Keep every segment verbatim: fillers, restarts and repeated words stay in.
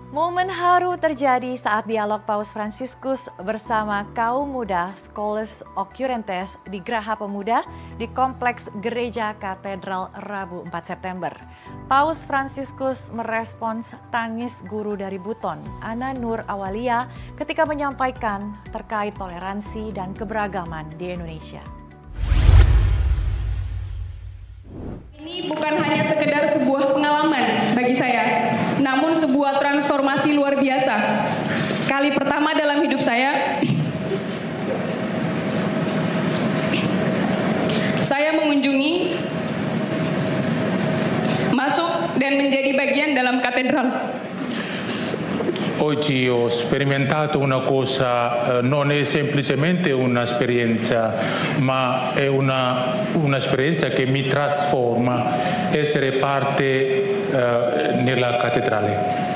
Momen haru terjadi saat dialog Paus Fransiskus bersama kaum muda Scholas Occurrentes di Graha Pemuda di Kompleks Gereja Katedral Rabu empat September. Paus Fransiskus merespons tangis guru dari Buton, Ana Nur Awalia, ketika menyampaikan terkait toleransi dan keberagaman di Indonesia. Ini bukan hanya sekedar sebuah pengalaman bagi saya, namun sebuah transformasi luar biasa. Kali pertama dalam hidup saya, saya mengunjungi, masuk dan menjadi bagian dalam katedral. Oggi ho sperimentato una cosa, eh, non è semplicemente un'esperienza, ma è una, un'esperienza che mi trasforma, essere parte eh, nella cattedrale.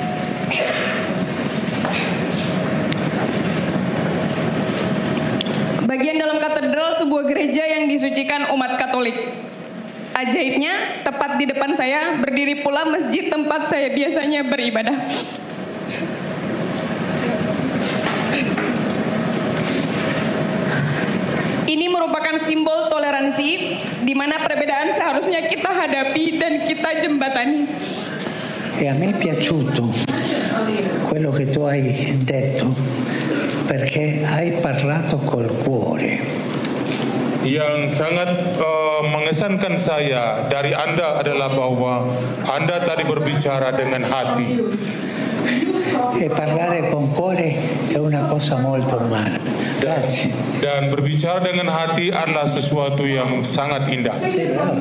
Bagian dalam katedral sebuah gereja yang disucikan umat Katolik. Ajaibnya, tepat di depan saya berdiri pula masjid tempat saya biasanya beribadah. Ini merupakan simbol toleransi di mana perbedaan seharusnya kita hadapi dan kita jembatani. E a me è piaciuto quello che tu hai detto, perché hai parlato col cuore. Yang sangat uh, mengesankan saya dari Anda adalah bahwa Anda tadi berbicara dengan hati. E parlare con cuore è una cosa molto umana. Grazie. Dan berbicara dengan hati adalah sesuatu yang sangat indah.